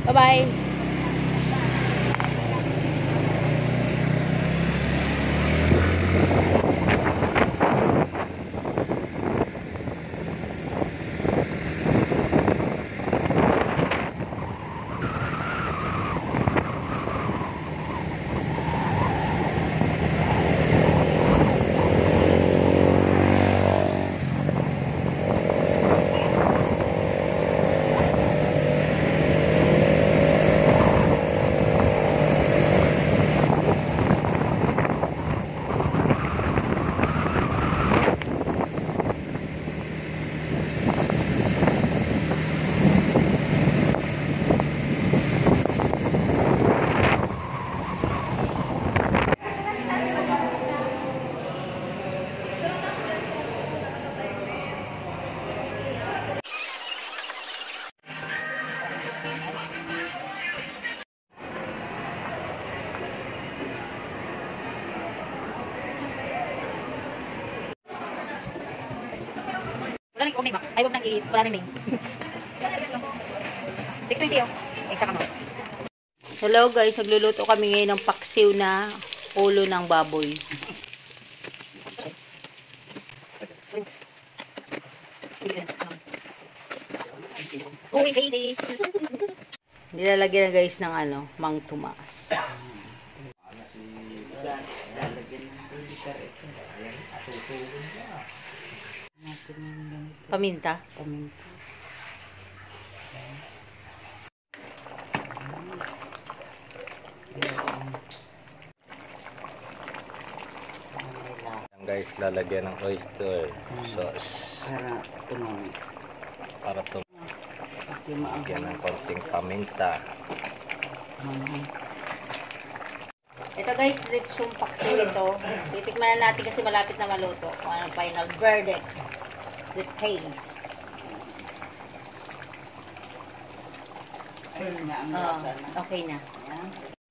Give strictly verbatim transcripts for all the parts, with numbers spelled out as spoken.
Bye-bye. Ay, huwag nang i- wala nang name. six twenty oh. Extra ka mo. Hello guys, nagluluto kami ngayon ng paksiw na ulo ng baboy. Uy, crazy. Nilalagyan na guys ng ano, Mang Tomas. Paminta. Paminta. Guys, lalagyan ng oyster sauce para tumamis. Para tumamis. Lagyan ng konting paminta. Ito guys, lechong paksiw ito. Titikman na natin kasi malapit na maluto. Kung ano final verdict. The taste. Ayos nga ang Oh, lasa na. okay na. Yan.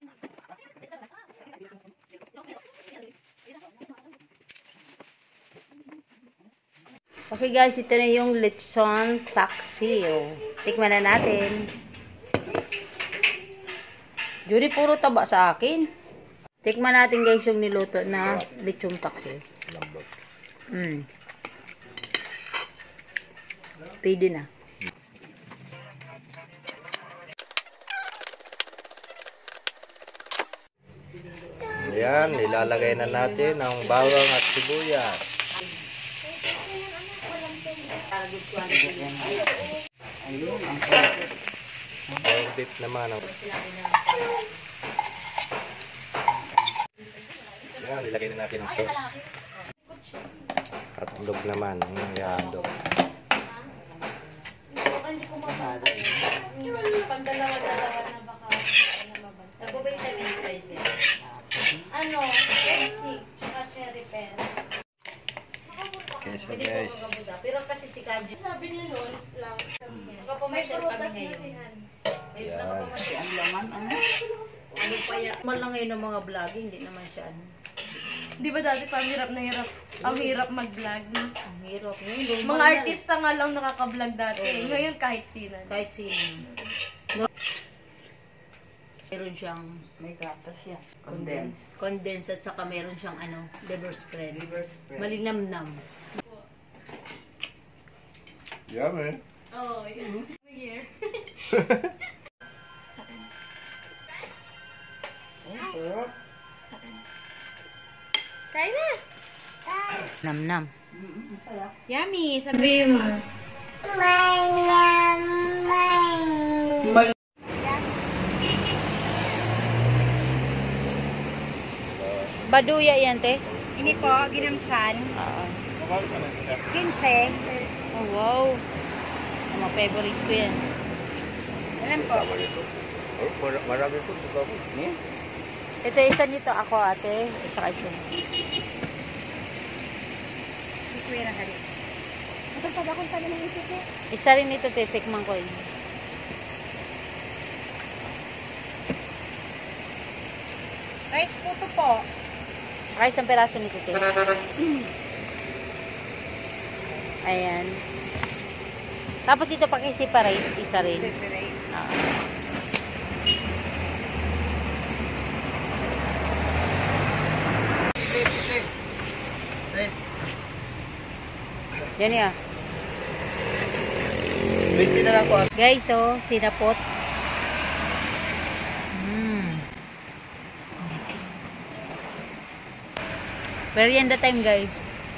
Okay guys, ito na yung lechon paksiw. Tikman na natin. Judy, puro taba sa akin. Tikman natin guys yung niluto na lechon paksiw. Mm. Pwede na. Ayan, nilalagay na natin ang bawang at sibuyas. Ayun, ang pwede. Ang beef naman. Ayan, nilagay na natin ang sauce. At log naman. Ayan, log. Pag dalawa-dalawa na baka nag-vitamin spices. Ano? Pepsi, tsaka cherry pen. Okay, so Hindi guys. po magabuda. Pero kasi si Kaji, sabi niya noon lang. Nagpapamayshare kami ngayon. Ayun, Yan. nagpapamayshare. Ang laman, ano? Ano pa yan? Mal lang ngayon ng mga vlogging, hindi naman siya ano. Di ba dati pa hirap na hirap, ang hirap mag-vlog na. Ang hirap ngayon. Mga artista nga lang nakaka-vlog dati. Oo. Ngayon kahit sino. Kahit sino. No? Meron siyang May gatas yan. Condensed. condensed at saka meron siyang ano, liver spread. Liver spread. Malinamnam. Yummy. Oh, yeah. Year. Oh, Kain na! Namnam. masarap. Yummy! Sabi mo. Baduya yan, te? Ini po, ginamsan. Oo. Kinse. Oh, wow. Mga favorite ko yan. Alam po. Oh, marami po. Hmm? Ito, isa nito ako, ate. Isa ka isa. Kuya na kari. Ito pa ba kung taga ng isip ko? Isa rin ito, te. Tikman ko yun. Rice puto po. Ay, isang peraso nito, te. Ayan. Tapos ito, paki-separate. Isa rin. Separate. Oo. Yan ya. twenty na lang po. Guys, oh, sinapot. Mm. Merienda time, guys.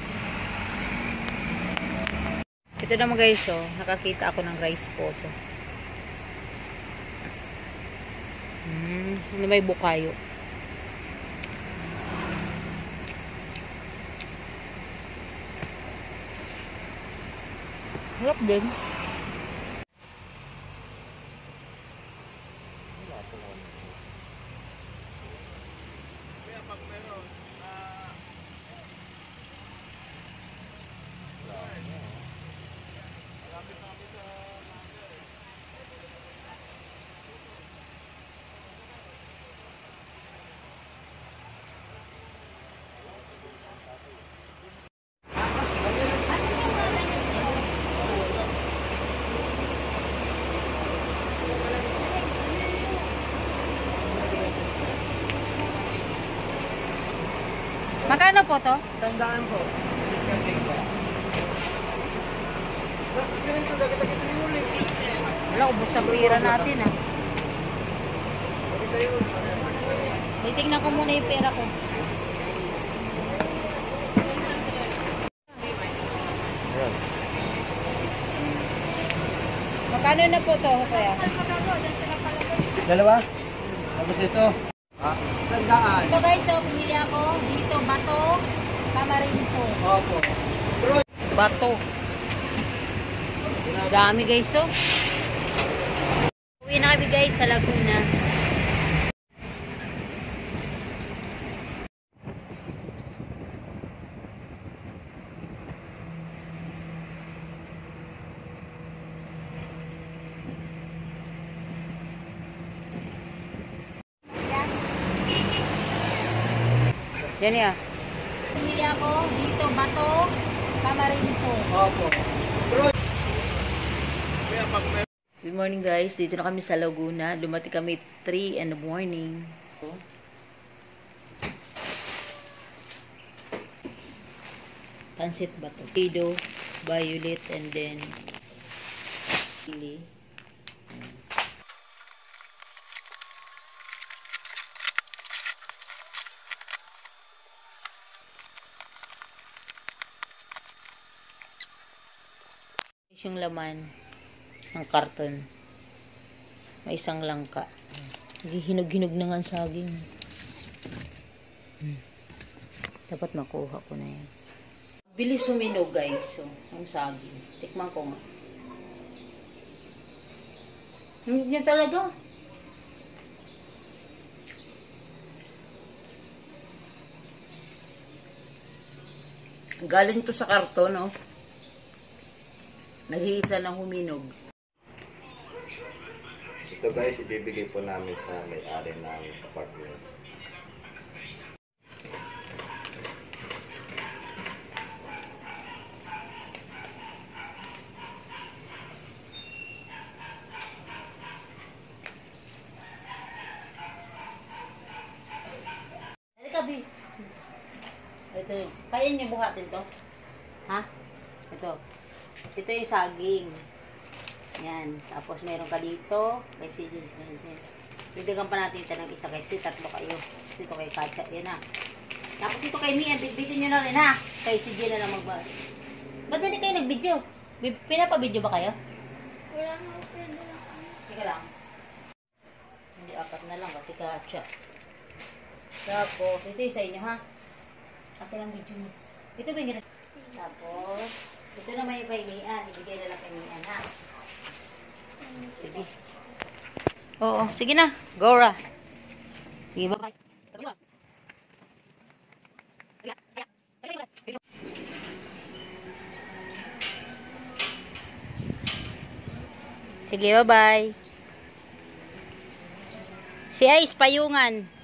Ito naman, guys, oh, nakakita ako ng rice po to. Mm, ano may bukayo. Harap din. Magkano po to? Tandaan po. Discounting po. Wala, ubos ang pira natin ah. Titignan ko muna yung pera ko. Ayan. Magkano na po to, kaya? Dalawa? Tapos ito. Ah, Tandaan. Ito guys, so pumili ako dito, Bato, Camarinso. Opo. Bato. Dami guys, so. Uwi na kami guys sa Laguna. Yan ya. Pumili ako dito, Bato, Camarinso. Opo. Good morning guys, dito na kami sa Laguna. Dumating kami three in the morning. Pansit ba to? Pido, violet, and then chili. Yung laman ng karton. May isang langka. Hinog-hinog na nga ang saging. Hmm. Dapat makuha ko na yan. Bilis suminog guys. So, ang saging. Tikman ko nga. Hindi niya talaga. Galing to sa karton, no? Nag-iisa lang huminog. Ito guys, ibibigay po namin sa may-ari ng apartment. Halika, Bi. Ito yun. Kaya niyo buhatin to? Ha? Ito. Ito yung saging. Yan. Tapos meron ka dito. Kay C J. Bibigyan pa natin ito ng isa kasi tatlo kayo. Kasi ito kay Katya. Yan na. Tapos ito kay Mia. Bitbitin nyo na rin ha. Kay C J na lang magba. Ba't hindi kayo nag-video? Pinapa-video ba kayo? Wala na ako pwede na. Sige lang. Hindi, apat na lang kasi Katya. Tapos, ito yung sa inyo ha. Akin ang video nyo. Ito ba yung ginagawa? Tapos, ito naman yung kay Mian. Ibigay na lang kay Mian, ha? Sige. Oo, sige na. Go, Ra. Sige, bye-bye. Sige, bye-bye. Si Ice, payungan.